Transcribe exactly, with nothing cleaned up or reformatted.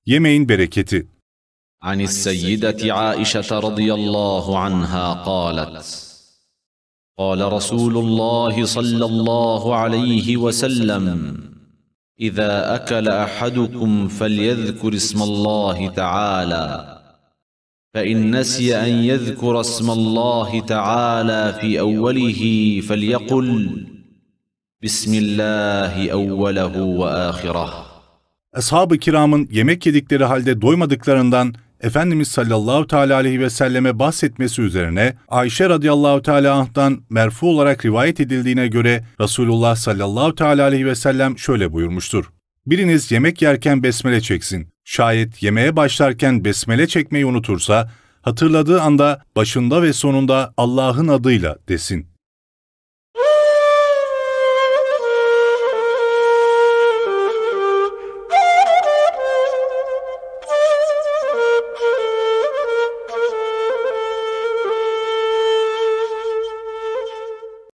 Yemeğin bereketi. عن السيدة عائشة رضي الله عنها قالت قال رسول الله صلى الله عليه وسلم إذا أكل أحدكم فليذكر اسم الله تعالى فإن نسي أن يذكر اسم الله تعالى في أوله فليقل بسم الله أوله وآخره. Ashab-ı kiramın yemek yedikleri halde doymadıklarından Efendimiz sallallahu teala aleyhi ve selleme bahsetmesi üzerine Ayşe radıyallahu teala anh'tan merfu olarak rivayet edildiğine göre Resulullah sallallahu teala aleyhi ve sellem şöyle buyurmuştur. Biriniz yemek yerken besmele çeksin. Şayet yemeğe başlarken besmele çekmeyi unutursa, hatırladığı anda başında ve sonunda Allah'ın adıyla desin.